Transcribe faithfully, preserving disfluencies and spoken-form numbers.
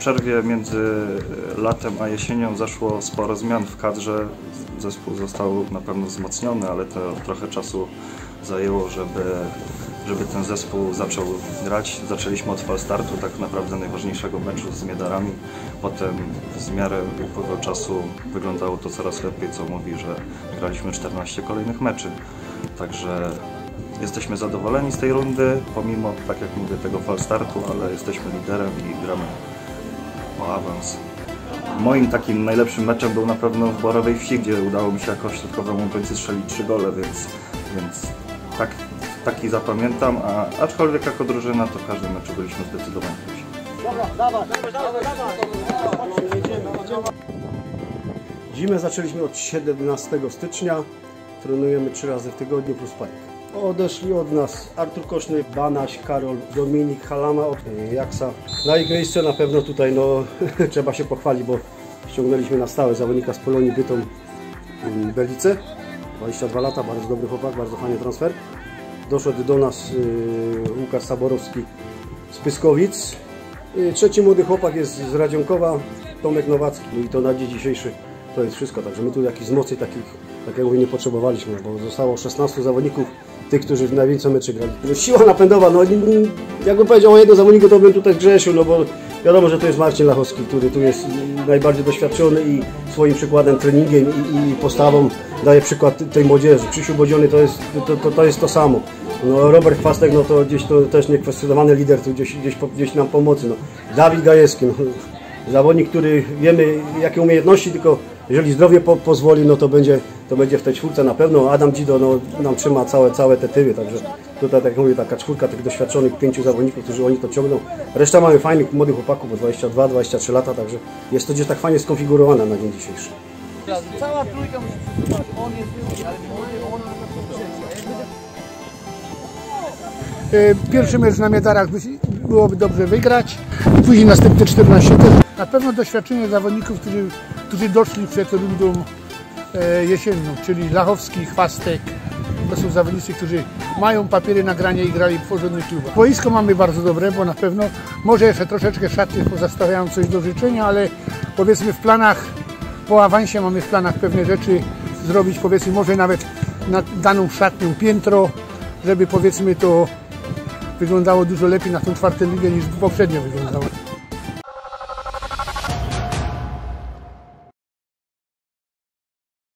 przerwie między latem a jesienią zaszło sporo zmian w kadrze. Zespół został na pewno wzmocniony, ale to trochę czasu zajęło, żeby, żeby ten zespół zaczął grać. Zaczęliśmy od falstartu, tak naprawdę najważniejszego meczu z Miedarami. Potem w miarę upływu czasu wyglądało to coraz lepiej, co mówi, że graliśmy czternaście kolejnych meczy. Także jesteśmy zadowoleni z tej rundy, pomimo, tak jak mówię, tego falstartu, ale jesteśmy liderem i gramy o awans. Moim takim najlepszym meczem był na pewno w Borowej Wsi, gdzie udało mi się jako środkowemu obrońcy strzelić trzy gole, więc, więc tak, taki zapamiętam, a aczkolwiek jako drużyna to w każdym meczu byliśmy zdecydowanie lepsi. Dobra, dawaj, dawaj, dawaj. Zimę zaczęliśmy od siedemnastego stycznia, trenujemy trzy razy w tygodniu plus panik. Odeszli od nas Artur Koszny, Banaś, Karol, Dominik, Halama, od Jaksa. Na ich miejsce na pewno tutaj no, trzeba się pochwalić, bo ściągnęliśmy na stałe zawodnika z Polonii Bytom Belice. dwadzieścia dwa lata, bardzo dobry chłopak, bardzo fajny transfer. Doszedł do nas yy, Łukasz Saborowski z Pyskowic. Yy, trzeci młody chłopak jest z Radzionkowa, Tomek Nowacki. I to na dzień dzisiejszy to jest wszystko. Także my tu jakichś wzmocnień takich, tak jak mówię, nie potrzebowaliśmy, bo zostało szesnastu zawodników, tych, którzy w najwięcej meczy grali. Siła napędowa, no jakbym powiedział o jednym zawodniku, to bym tutaj zgrzeszył, no bo wiadomo, że to jest Marcin Lachowski, który tu jest najbardziej doświadczony i swoim przykładem, treningiem i, i postawą daje przykład tej młodzieży. Krzysiu Bodziony to jest to, to, to jest to samo. No, Robert Chwastek, no to gdzieś to też niekwestionowany lider, tu gdzieś, gdzieś, gdzieś nam pomocy. No. Dawid Gajewski, no, zawodnik, który wiemy jakie umiejętności, tylko jeżeli zdrowie po, pozwoli, no to będzie, to będzie w tej czwórce na pewno. Adam Dzido no, nam trzyma całe, całe te tyły, także tutaj, tak jak mówię, taka czwórka tych doświadczonych pięciu zawodników, którzy oni to ciągną. Reszta mamy fajnych, młodych chłopaków, po dwadzieścia dwa dwadzieścia trzy lata, także jest to gdzieś tak fajnie skonfigurowane na dzień dzisiejszy. Cała trójka musi przygotować. On jest drugi, ale on Pierwszy mecz na Miedarach byłoby dobrze wygrać, później następne czternaście też. Na pewno doświadczenie zawodników, którzy, którzy doszli przed rundą jesienną, czyli Lachowski, Chwastek. To są zawodnicy, którzy mają papiery na granie i grali w porządnych klubach. Boisko mamy bardzo dobre, bo na pewno może jeszcze troszeczkę szatnie pozostawiają coś do życzenia, ale powiedzmy w planach, po awansie mamy w planach pewne rzeczy zrobić, powiedzmy może nawet na daną szatnią piętro, żeby powiedzmy to wyglądało dużo lepiej na tą czwartą ligę niż poprzednio wyglądało.